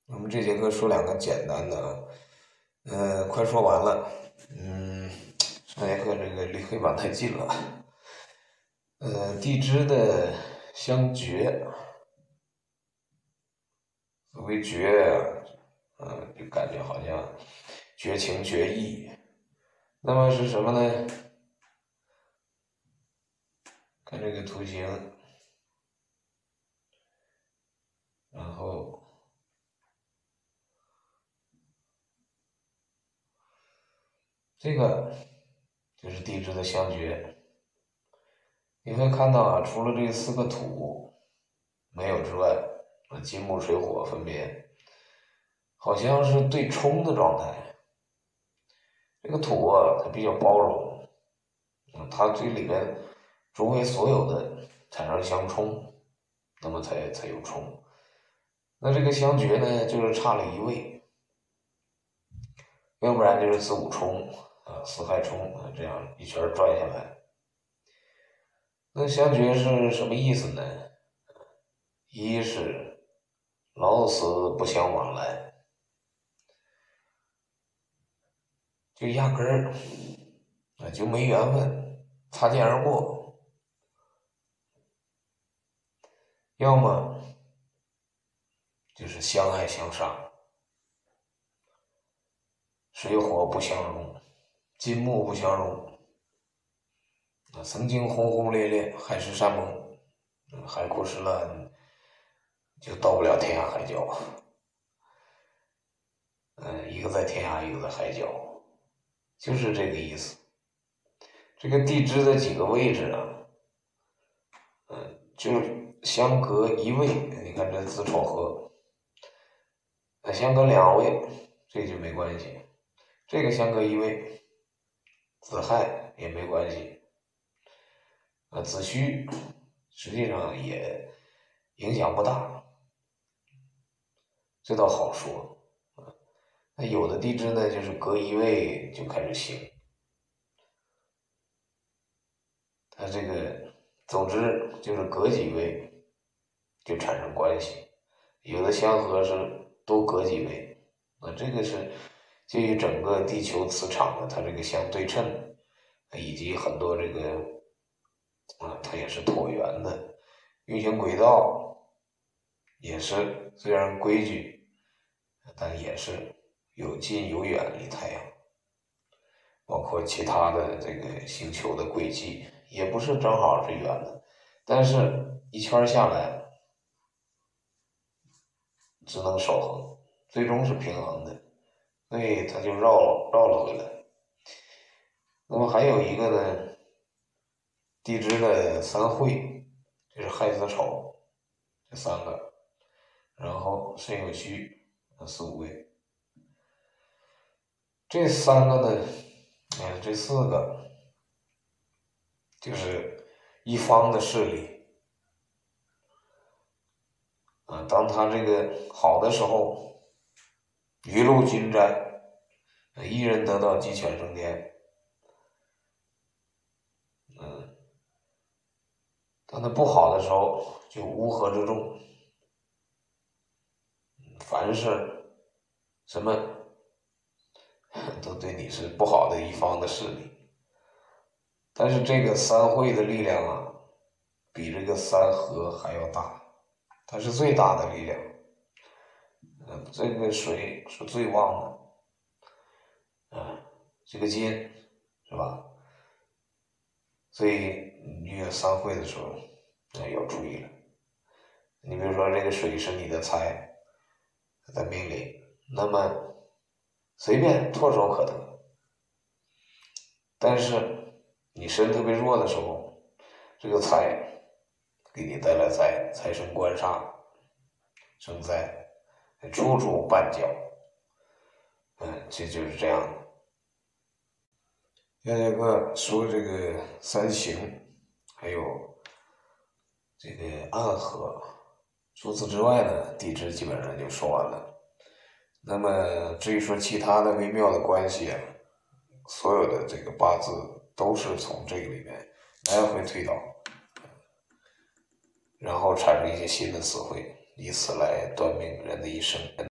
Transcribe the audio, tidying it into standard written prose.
我们这节课说两个简单的快说完了。上节课这个离黑板太近了。地支的相绝，所谓绝，就感觉好像绝情绝义。那么是什么呢？看这个图形，然后这个就是地支的相绝。你会看到啊，除了这四个土没有之外，金木水火分别好像是对冲的状态。这个土啊，它比较包容，它这里面周围所有的产生相冲，那么才有冲。那这个相绝呢，就是差了一位，要不然就是子午冲巳亥冲这样一圈转下来。那相绝是什么意思呢？一是老死不相往来，就压根儿就没缘分，擦肩而过；要么就是相爱相杀，水火不相容，金木不相容。曾经轰轰烈烈，海誓山盟，海枯石烂，就到不了天涯海角。一个在天涯，一个在海角，就是这个意思。这个地支的几个位置啊，就是相隔一位。你看这子丑合，相隔两位，这就没关系。这个相隔一位，子亥也没关系。子戌实际上也影响不大，这倒好说。那有的地支呢，就是隔一位就开始行。它这个总之就是隔几位就产生关系，有的相合是都隔几位。这个是基于整个地球磁场的它这个相对称，以及很多这个它也是椭圆的运行轨道，也是虽然规矩，但也是有近有远离太阳，包括其他的这个星球的轨迹也不是正好是圆的，但是一圈下来只能守恒，最终是平衡的，所以它就绕了回来。那么还有一个呢，地支的三会，就是亥子丑这三个，然后申酉戌四五位，这三个呢，这四个就是一方的势力。当他这个好的时候，雨露均沾，一人得道鸡犬升天。当他不好的时候，就乌合之众，凡是什么都对你是不好的一方的势力。但是这个三会的力量啊，比这个三合还要大，它是最大的力量。这个水是最旺的，这个金是吧？所以遇三会的时候，要注意了。你比如说这个水是你的财，在命里，那么随便唾手可得。但是你身特别弱的时候，这个财给你带来灾，财生官杀，生灾，处处绊脚。这就是这样的。下节课说这个三刑，还有这个暗合。除此之外呢，地支基本上就说完了。那么至于说其他的微妙的关系啊，所有的这个八字都是从这个里面来回推导，然后产生一些新的词汇，以此来断命人的一生。